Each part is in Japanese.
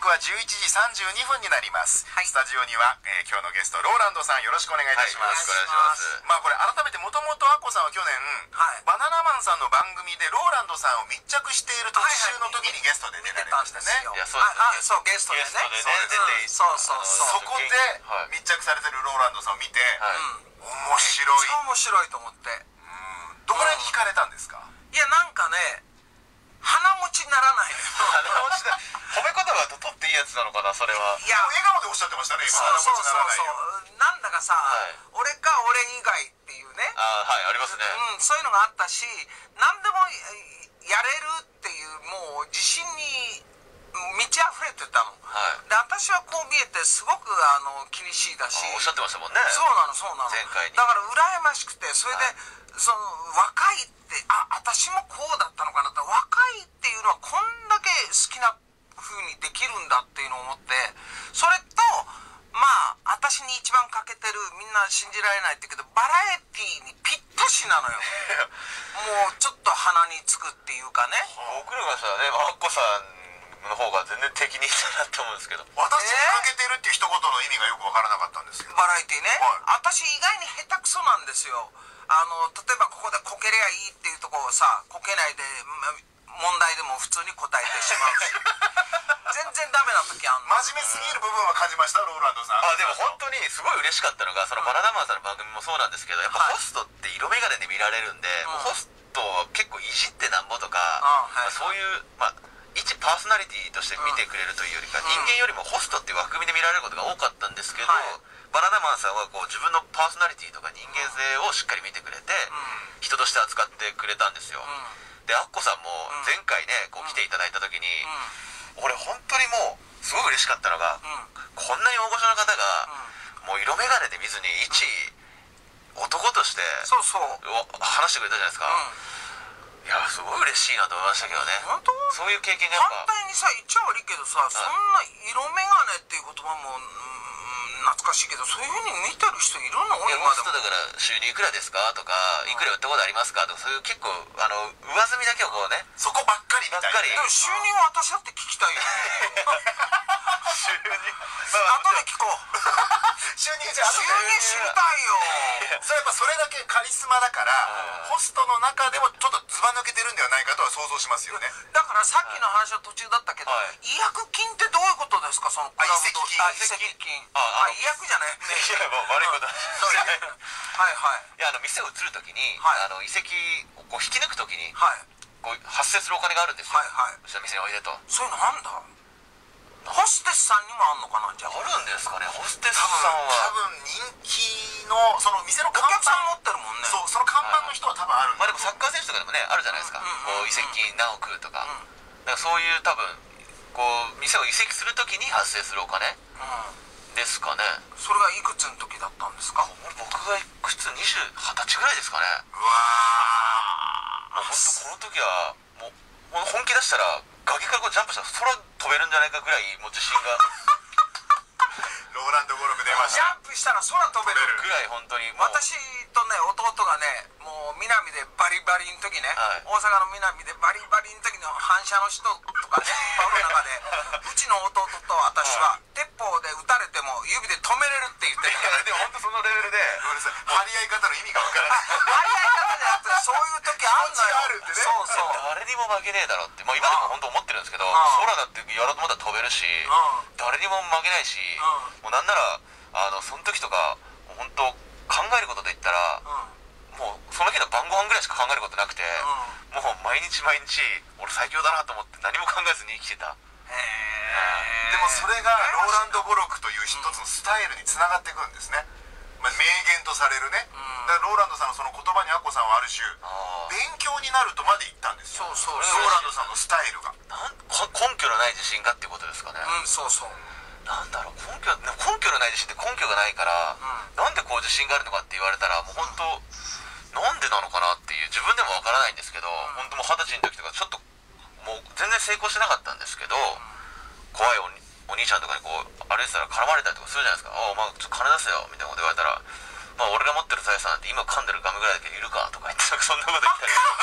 は11時32分になります、はい、スタジオには、今日のゲストローランドさんよろしくお願いいたします。 よろしくお願いします。 まあこれ改めてもともとアッコさんは去年、はい、バナナマンさんの番組でローランドさんを密着している特集の時にゲストで出られましたね。 いやそうですね。 そうゲストでね。 そうそこで密着されてるローランドさんを見て、面白い。 超面白いと思って。 どこらに惹かれたんですか？ いやなんかね。鼻持ちならないのよ。 鼻持ちだ。褒め言葉と取っていいやつなのかなそれは。 いや笑顔でおっしゃってましたね今。鼻持ちならないよ。 なんだかさ、俺か俺以外っていうね。 はいありますね。 そういうのがあったし、何でもやれるっていうもう自信に満ち溢れてたの。で私はこう見えてすごく気にしいだし。 おっしゃってましたもんね。 そうなの。 前回に。 だから羨ましくてそれでその若いって私もこうだったのかなって、若いっていうのはこんだけ好きな風にできるんだっていうのを思って、それとまあ私に一番欠けてる、みんな信じられないって言うけどバラエティーにぴったしなのよ。もうちょっと鼻につくっていうかね。 僕らがしたらねアッコさんの方が全然敵にいたなと思うんですけど、 私に欠けてるっていう一言の意味がよくわからなかったんですけど。 バラエティーね、私意外に下手くそなんですよ。例えばここでこけりゃいいっていうところをさ、こけないで問題でも普通に答えてしまうし全然ダメな時あんの。 真面目すぎる部分は感じましたローランドさん。 でも本当にすごい嬉しかったのが、そのバナナマンさんの番組もそうなんですけど、やっぱホストって色眼鏡で見られるんで、もうホストを結構いじってなんぼとか、そういう一パーソナリティとして見てくれるというよりか、人間よりもホストっていう枠組みで見られることが多かったんですけど、バナナマンさんはこう自分のパーソナリティとか人間性をしっかり見てくれて、人として扱ってくれたんですよ。でアッコさんも前回ねこう来ていただいた時に、俺本当にもうすごい嬉しかったのが、こんなに大御所の方がもう色眼鏡で見ずに一男として話してくれたじゃないですか。いやすごい嬉しいなと思いましたけどね。 本当？ そういう経験がやっぱ反対にさ言っちゃ悪いけどさ、そんな色眼鏡っていう言葉も懐かしいけど、そういうふうに見てる人いるの？ いやホストだから収入いくらですかとか、いくら売ったことありますかとか、そういう結構上積みだけをこうね、 そこばっかりみたいな。 でも収入は私だって聞きたいよ収入後で聞こう収入知りたいよそれやっぱそれだけカリスマだから、ホストの中でもちょっとずば抜けてるんではないかとは想像しますよね。 だからさっきの話は途中だったけど、違約金ってどういうことですか？そのクラブと移籍金。違約じゃない。 いやもう悪いことはいはい。 いや店を移るときに、移籍をこう引き抜くときに、こう発生するお金があるんですよ。うちの店においでと。 そういうのなんだ。ホステスさんにもあんのかな。じゃああるんですかね。ホステスさんは多分人気のその店の看板、 お客さん持ってるもんね。 その看板の人は多分あるんだ。 でもサッカー選手とかでもねあるじゃないですか。移籍金何億とか。だからそういう多分こう店を移籍するときに発生するお金ですかね。 それがいくつの時だったんですか？ 僕がいくつ20歳ぐらいですかね。 うわもう本当この時はもう本気出したら崖からこうジャンプしたら空飛べるんじゃないかぐらいもう自信がローランド語録出ましジた。 ャンプしたら空飛べるぐらい本当にもう私とね弟がねもう南でバリバリの時ね、大阪の南でバリバリの時の反射の人とかねバブの中でうちの弟と私は鉄砲で撃たれても指で止めれるって言ってたからでも本当そのレベルで張り合い方の意味がわからない。 張り合い方であってそういう時あんのよ。 あるってね。 そう誰にも負けねえだろって、今でも本当思ってるんですけど、空だってやろうと思ったら飛べるし、誰にも負けないし、もうなんならその時とか本当考えることで言ったら、もうその日の晩ご飯ぐらいしか考えることなくて、もう毎日毎日俺最強だなと思って何も考えずに生きてた。 でもそれがローランド語録という一つのスタイルにつながってくるんですね。名言とされるね。だからローランドさんのその言葉にアッコさんはある種勉強になるとまで言ったんですよ。ローランドさんのスタイルが根拠のない自信がっていうことですかね。 そうそう。 なんだろう、根拠のない自信って根拠がないから、なんでこう自信があるのかって言われたらもう本当なんでなのかなっていう自分でもわからないんですけど、本当もう20歳の時とかちょっともう全然成功しなかったんですけど、怖いお兄ちゃんとかにこう歩いてたら絡まれたりとかするじゃないですか。お前ちょっと金出せよみたいなこと言われたら、まあ俺が持ってる財産なんて今噛んでるガムぐらいだけどいるかとか言ってそんなこと言ったり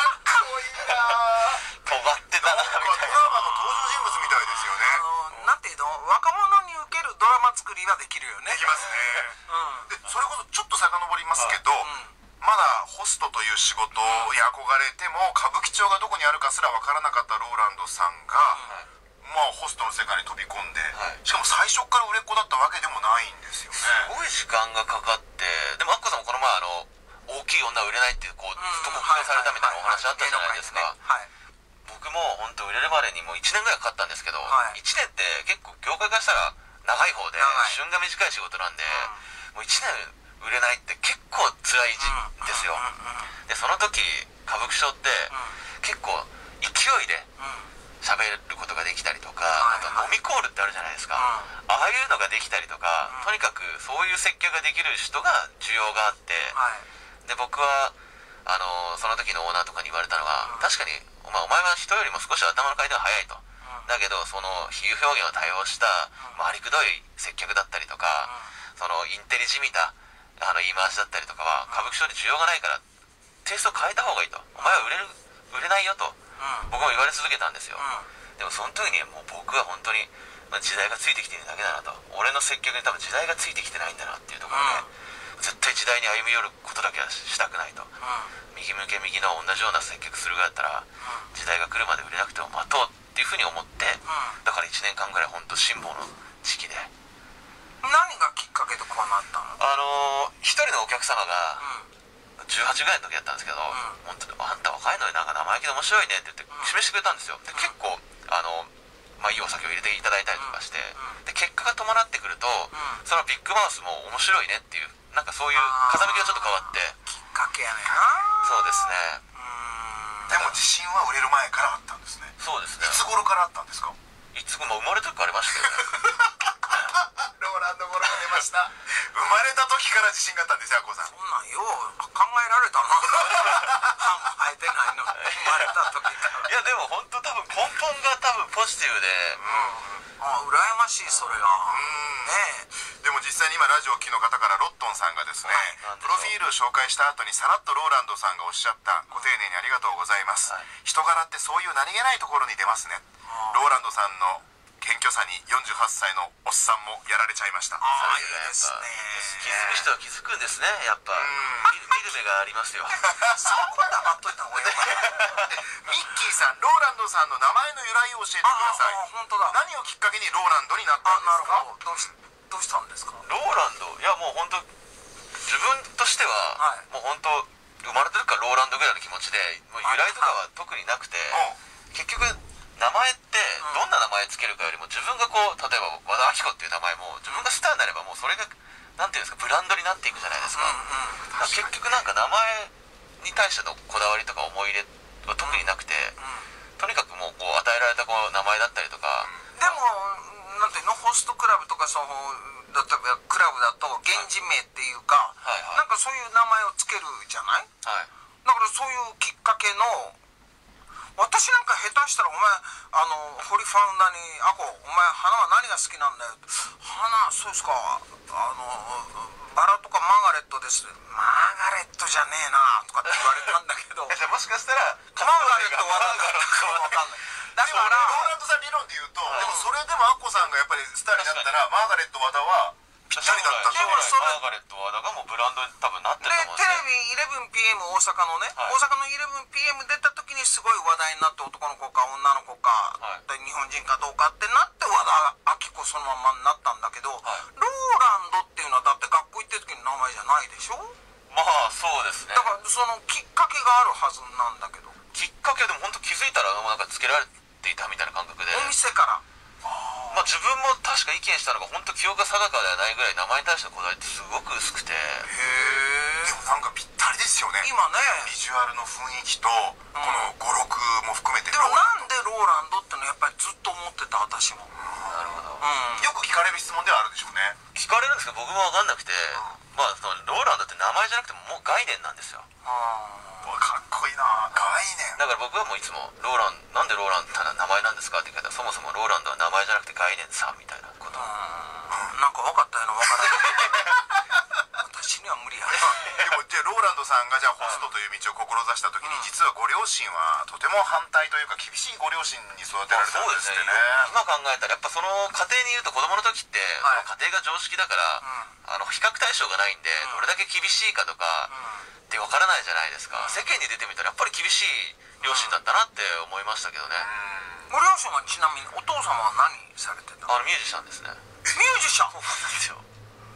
ごいな。 尖ってたなみたいな。 ドラマの登場人物みたいですよね。 なんていうの、若者に受けるドラマ作りはできるよね。 できますね。でそれこそちょっと遡りますけど、まだホストという仕事に憧れても歌舞伎町がどこにあるかすら分からなかったローランドさんが、ホストの世界に飛び込んで、しかも最初から売れっ子だったわけでもないんですよね。 すごい時間がかかって、でもアッコさんもこの前大きい女売れないっていうずっと酷評されたみたいなお話あったじゃないですか。僕も本当売れるまでにもう1年ぐらいかかったんですけど、1年って結構業界からしたら長い方で旬が短い仕事なんで、もう1年売れないって結構辛いんですよ。でその時歌舞伎町って結構勢いで喋ることができたりとか、あと飲みコールってあるじゃないですか、ああいうのができたりとか、とにかくそういう接客ができる人が需要があって、で僕はその時のオーナーとかに言われたのは、確かにお前は人よりも少し頭の回転が速いと、だけどその比喩表現を多用した回りくどい接客だったりとか、そのインテリじみた言い回しだったりとかは歌舞伎町で需要がないからテイストを変えた方がいいと、お前は売れないよと僕も言われ続けたんですよ。でもその時にもう僕は本当に時代がついてきてるだけだなと、俺の接客に多分時代がついてきてないんだなっていうところで、絶対時代に歩み寄ることだけはしたくないと、右向け右の同じような接客するぐらいだったら時代が来るまで売れなくても待とうっていうふうに思って、だから1年間ぐらい本当辛抱の時期で。 何がきっかけでこうなったの？ 一人のお客様が18ぐらいの時だったんですけど、本当にあんた若いのになんか生意気で面白いねって言って示してくれたんですよ。で結構いいお酒を入れていただいたりとかして、で結果が伴ってくると、そのビッグマウスも面白いねっていう、なんかそういう風向きがちょっと変わって。 きっかけやねんな。 そうですね。 でも自信は売れる前からあったんですね。 そうですね。 いつ頃からあったんですか？ いつも生まれた時からありましたよね。 ローランドゴロが出ました。生まれた時から自信があったんですよ、アッコさん。 そんなんよう考えられたな。歯も生えてないの生まれた時から。 いやでも本当多分根本が多分ポジティブで、 羨ましいそれが。ねえ。 でも実際に今ラジオを聴きの方からロットンさんがですね、プロフィールを紹介した後にさらっとローランドさんがおっしゃった、ご丁寧にありがとうございます、人柄ってそういう何気ないところに出ますね。ローランドさんの謙虚さに48歳のおっさんもやられちゃいました。 いいですね。 気づく人は気づくんですね、やっぱ。見る目がありますよ。 そこ黙っといた方がいいかな。 ミッキーさん、ローランドさんの名前の由来を教えてください。 本当だ。 何をきっかけにローランドになったんですか？ なるほど。どうしたんですか？ ローランド、いやもう本当自分としては、もう本当生まれた時からローランドぐらいの気持ちで、もう由来とかは特になくて、結局名前ってどんな名前つけるかよりも、自分がこう例えば和田アキ子っていう名前も自分がスターになればもうそれがなんていうんですか、ブランドになっていくじゃないですか。結局なんか名前に対してのこだわりとか思い入れは特になくて、とにかくもうこう与えられたこう名前だったりとか。 でもなんていうの、ホストクラブとかその例えばクラブだと現地名っていうか、なんかそういう名前をつけるじゃない？だからそういうきっかけの、私なんか下手したらお前ホリファウンダーに「アコお前花は何が好きなんだよ」花そうですか、バラとかマーガレットです」「マーガレットじゃねえな」とかって言われたんだけどじゃあもしかしたらマーガレットは何だか分かんない。だからローランドさん理論で言うと、でもそれでもアッコさんがやっぱりスターになったらマーガレット和田はぴったりだったんですよ。 マーガレット和田がもうブランドに多分なってると思うんでテレビ 11PM 大阪のね、大阪の 11PM 出た時にすごい話題になって、男の子か女の子か、で日本人かどうかってなって和田アキ子そのままになったんだけど、ローランドっていうのはだって学校行ってる時の名前じゃないでしょ。 まあそうですね。 だからそのきっかけがあるはずなんだけど。 きっかけでも本当気づいたらなんかつけられていたみたいな感覚で、 お店から。 まあ自分も確か意見したのが本当記憶が定かではないぐらい名前に対してのこだわりってすごく薄くて。 へえ。 でもなんかぴったりですよね、 今ね。 ビジュアルの雰囲気とこの語録も含めて。 でもなんでローランドってのやっぱりずっと思ってた、私も。 なるほど。 よく聞かれる質問ではあるでしょうね。 聞かれるんですけど僕も分かんなくて、まあそのローランドって名前じゃなくてもう概念なんですよ。 かっこいいな、概念。 だから僕はもういつもローラン、なんでローランって名前なんですかって聞かれたら、そもそもローランドは名前じゃなくて概念さみたいなこと。 なんか分かったような分からない。私には無理やな。 でもじゃあローランドさんがじゃあホストという道を志した時に、実はご両親はとても反対というか厳しいご両親に育てられたんですってね。 今考えたらやっぱその家庭にいると子供の時って、その家庭が常識だから、比較対象がないんで、どれだけ厳しいかとかってわからないじゃないですか。世間に出てみたらやっぱり厳しい両親だったなって思いましたけどね。 ご両親はちなみにお父様は何されてたの？ ミュージシャンですね。 ミュージシャン？ そうなんですよ。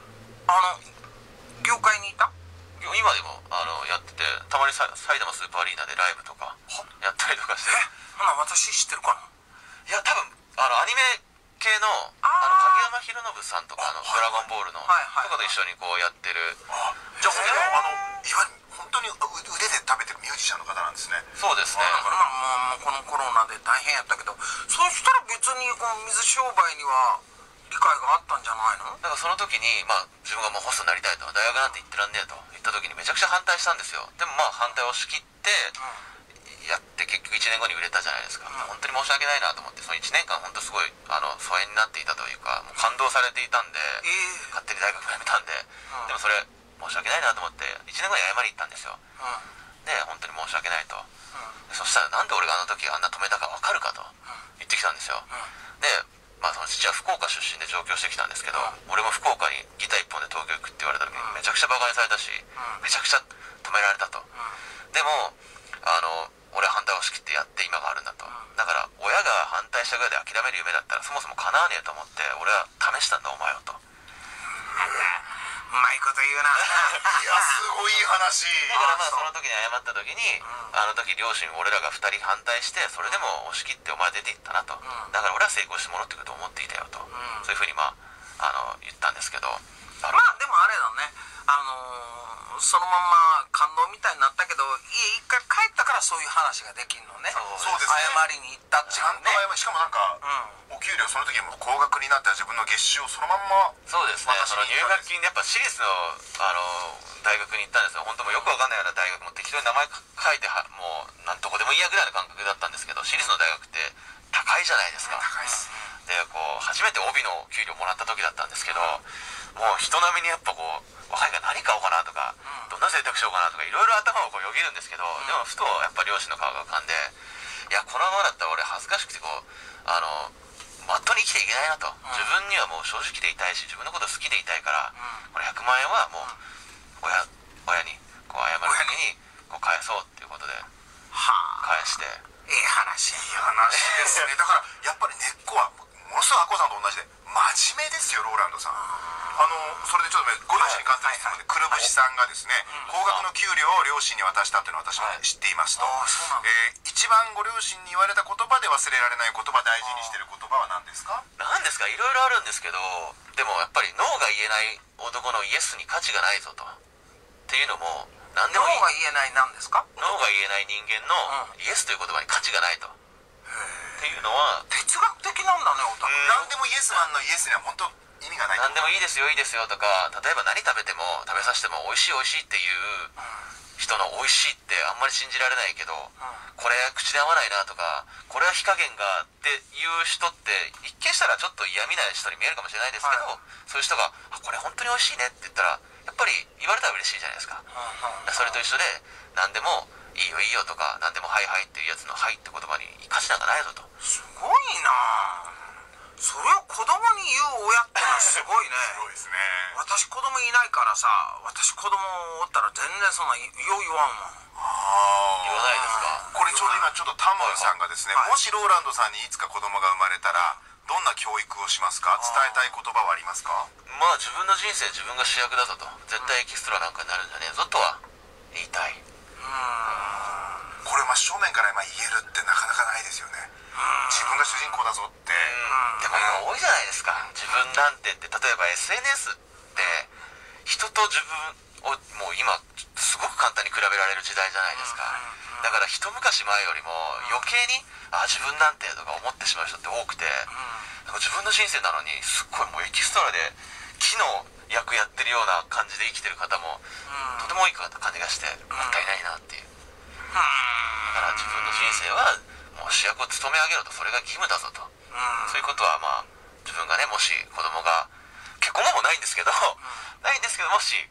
業界にいた？ 今でもやってて、たまに埼玉スーパーアリーナでライブとかやったりとかして。 ほな私知ってるかな？ いや多分アニメ系の影山博信さんとかドラゴンボールのとかと一緒にこうやってる。 じゃあいわゆる本当に腕で食べてるミュージシャンの方なんですね。 そうですね。 もうこのコロナで大変やったけど、そうしたら別にこの水商売には理解があったんじゃないの？ だからその時に、自分がもうホストになりたいと、大学なんて行ってらんねえと言った時にめちゃくちゃ反対したんですよ。でも反対を押し切ってやって結局1年後に売れたじゃないですか。本当に申し訳ないなと思って、その1年間本当すごい疎遠になっていたというか、もう感動されていたんで、勝手に大学辞めたんで、でもそれ申し訳ないなと思って1年後に謝りに行ったんですよ。で本当に申し訳ないと。そしたらなんで俺があの時あんな止めたか分かるかと言ってきたんですよ。でその父は福岡出身で上京してきたんですけど、俺も福岡にギター一本で東京行くって言われた時にめちゃくちゃバカにされたし、めちゃくちゃ止められたと。でも俺は反対を押し切ってやって今があるんだと。だから親が反対したぐらいで諦める夢だったらそもそも叶わねえと思って俺は試したんだお前をと。 うまいこと言うな。 いやすごい話。 だからその時に謝った時に、あの時両親俺らが2人反対してそれでも押し切ってお前出ていったなと、だから俺は成功して戻ってくると思っていたよと、そういうふうに言ったんですけど、 でもあれだね、そのまんま感動みたいになったけど家一回帰ったからそういう話ができるのね。 そうですね。 謝りに行ったっていうね。 ちゃんとしかもなんか、お給料その時も高額になった自分の月収をそのまんま。 そうですね。その入学金でやっぱ私立の大学に行ったんですよ。本当もうよくわかんないような大学も適当に名前書いてもうなんとこでもいいやぐらいの感覚だったんですけど、私立の大学って高いじゃないですか。 高いっす。 で初めて帯の給料もらった時だったんですけど、もう人並みにやっぱ若いから何買おうかなとか、どんな贅沢しようかなとかいろいろ頭をよぎるんですけど、でもふとやっぱ両親の顔が浮かんで、いやこのままだったら俺恥ずかしくてまっとうに生きていけないなと、自分にはもう正直でいたいし自分のこと好きでいたいから、これ100万円はもう親に謝る時に返そうっていうことで返して。 いい話ですね。だからやっぱり根っこはものすごいアッコさんと同じで真面目ですよローランドさん。それでちょっとご両親に関する質問で、くるぶしさんがですね、高額の給料を両親に渡したっていうのを私も知っていますと。一番ご両親に言われた言葉で忘れられない言葉、大事にしてる言葉は何ですか？ 何ですか、いろいろあるんですけど、でもやっぱりノーが言えない男のイエスに価値がないぞと。っていうのも何でもいい。 ノーが言えない何ですか？ ノーが言えない人間のイエスという言葉に価値がないと。っていうのは哲学的なんだね、お互い。 何でもイエスマンのイエスには本当意味がない。 何でもいいですよいいですよとか、例えば何食べても食べさせても美味しい美味しいっていう人の美味しいってあんまり信じられないけど、これ口で合わないなとか、これは火加減がっていう人って一見したらちょっと嫌味な人に見えるかもしれないですけど、そういう人がこれ本当に美味しいねって言ったらやっぱり言われたら嬉しいじゃないですか。それと一緒で何でもいいよいいよとか何でもはいはいっていうやつのはいって言葉に価値なんかないぞと。 すごいなぁ。それを子供に言う親ってのはすごいね。 すごいですね。 私子供いないからさ、私子供おったら全然そんなよう言わんもん。 言わないですか？ これちょうど今ちょっとタモンさんがですね、もしローランドさんにいつか子供が生まれたらどんな教育をしますか？伝えたい言葉はありますか？ 自分の人生自分が主役だぞと、絶対エキストラなんかになるんじゃねえぞとは言いたい。 これ正面から言えるってなかなかないですよね。自分が主人公だぞって。 でも今多いじゃないですか、自分なんてって。例えば SNS って人と自分をもう今すごく簡単に比べられる時代じゃないですか。だから一昔前よりも余計に自分なんてとか思ってしまう人って多くて、自分の人生なのにすっごいもうエキストラで木の役やってるような感じで生きてる方もとても多い感じがしてもったいないなっていう。だから自分の人生はもう主役を務め上げろと、それが義務だぞと。そういうことは自分がね、もし子供が結婚後もないんですけどないんですけど、もし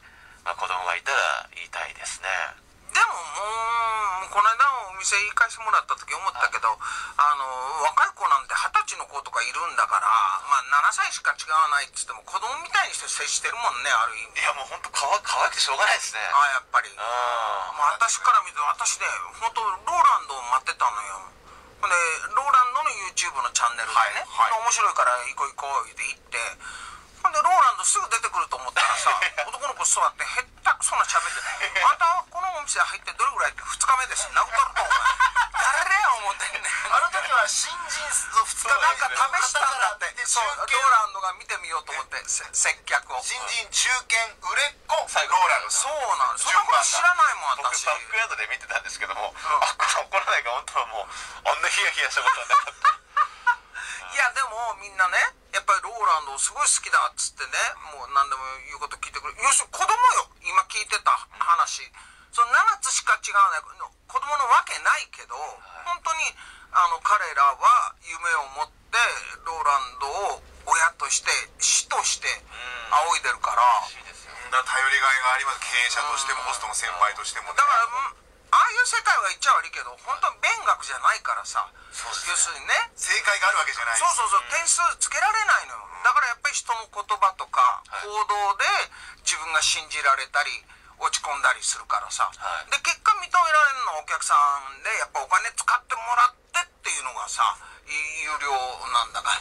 まあ、子供がいたら言いたいですね。 でももうこの間お店行かしてもらった時思ったけど、若い子なんて20歳の子とかいるんだから、まあ7歳しか違わないっつっても子供みたいにして接してるもんね、ある意味。 いやもう本当可愛くてしょうがないですね。 やっぱり。まあ私から見て、私ね本当ローランドを待ってたのよ。でローランドの YouTube のチャンネルでね、面白いから行こう行こうって言って、ほんでローランドすぐ出てくると思ったらさ男の子座ってへったくそな喋って「あんたこのお店入ってどれぐらい?」って2日目です殴ったるとお前誰や思ってんねん。 あの時は新人の2日なんか試したんだって。 でそうローランドが見てみようと思って接客を。 新人中堅売れっ子ローランドさん。 そうなん、そんなこと知らないもん僕私。 バックヤードで見てたんですけども、あっこさん怒らないか本当はもうあんなヒヤヒヤしたことはなかった。 いやでもみんなねやっぱりローランドすごい好きだっつってね、もう何でも言うこと聞いてくれる。要するに子供よ、今聞いてた話。その7つしか違わない子供のわけないけど、本当に彼らは夢を持ってローランドを親として師として仰いでるから。 頼りがいがあります。経営者としてもホストの先輩としてもね。 だからああいう世界は言っちゃ悪いけど本当に勉学じゃないからさ、要するにね正解があるわけじゃない。 そう点数つけられないのよ。だからやっぱり人の言葉とか行動で自分が信じられたり落ち込んだりするからさ、で結果認められるのはお客さんでやっぱお金使ってもらってっていうのがさ有料なんだから、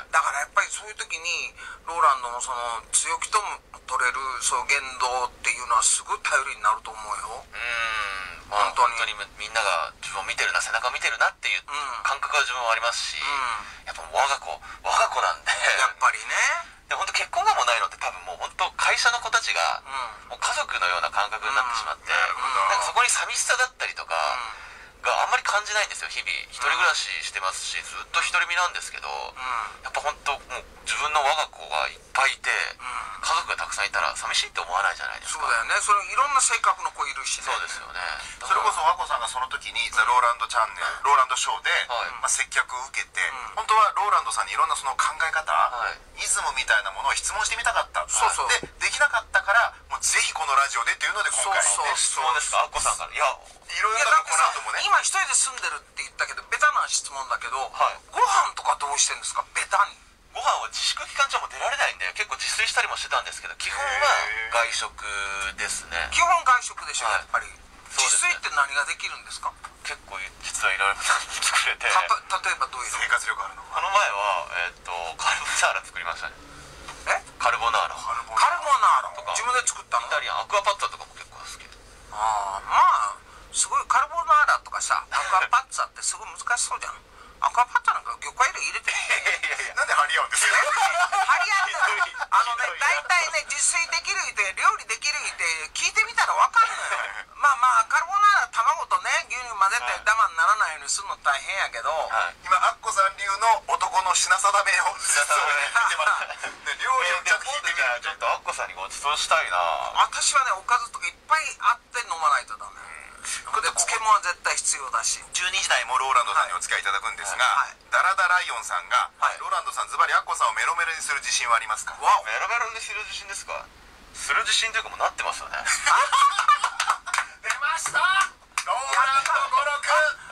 だからやっぱりそういう時にローランドのその強気とも取れるそういう言動っていうのはすごい頼りになると思うよ。 本当にみんなが自分を見てるな、背中を見てるなっていう感覚は自分はありますし、やっぱ我が子なんでやっぱりね。 で本当結婚がもうないのって多分もう本当会社の子たちがもう家族のような感覚になってしまって、なんかそこに寂しさだったりとかがあんまり感じないんですよ。日々一人暮らししてますしずっと独り身なんですけど、やっぱ本当もう自分の我が子がいっぱいいて家族がたくさんいたら寂しいって思わないじゃないですか。 そうだよね。それいろんな性格の子いるしね。 そうですよね。 それこそ和子さんがその時にザ・ローランドチャンネル、ローランドショーで、接客を受けて、本当はローランドさんにいろんなその考え方、イズムみたいなものを質問してみたかった。できなかったからもうぜひこのラジオでっていうので今回質問ですか、アッコさんから。いやいろいろだからこの後もね。 今一人で住んでるって言ったけどベタな質問だけど、ご飯とかどうしてるんですか？ベタに。 ご飯は自粛期間中も出られないんで結構自炊したりもしてたんですけど、基本は外食ですね。 基本外食でしょ、やっぱり。自炊って何ができるんですか？ 結構実はいろいろ作れて。 例えばどういうの？ 生活力あるの。 この前はカルボナーラ作りましたね。カルボナーラとか自分で作ったの？ イタリアンアクアパッツァとかも結構好きで。 まあすごいカルボナーラとかさアクアパッツァってすごい難しそうじゃん。アクアパッツァなんか魚介類入れてなんで張り合うんですか？ 張り合って大体ね自炊できるって料理できるって聞いてみたら分かるのよ。まあカルボナーラ卵とね牛乳混ぜてダマにならないようにするの大変やけど、 今アッコさん流の男の品定めを見てます料理をちょっと聞いてみる。 ちょっとアッコさんにご馳走したいな。 私はねおかずとかいっぱいあって飲まないとダメで、漬物は絶対必要だし。 12時台もローランドさんにお付き合いいただくんですが、ダラダライオンさんが、ローランドさんズバリアッコさんをメロメロにする自信はありますか？ メロメロにする自信ですか？する自信というかもうなってますよね。 出ましたローランド語録。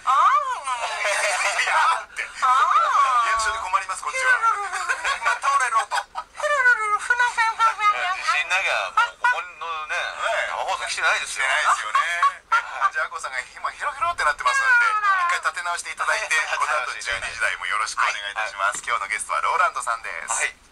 リアクションに困りますこっちは。 倒れる音自信なきゃもうここのね生放送来てないですよ。 じゃあアッコさんが今ヘロヘロってなってますので一回立て直していただいてこの後12時台もよろしくお願いいたします。今日のゲストはローランドさんです。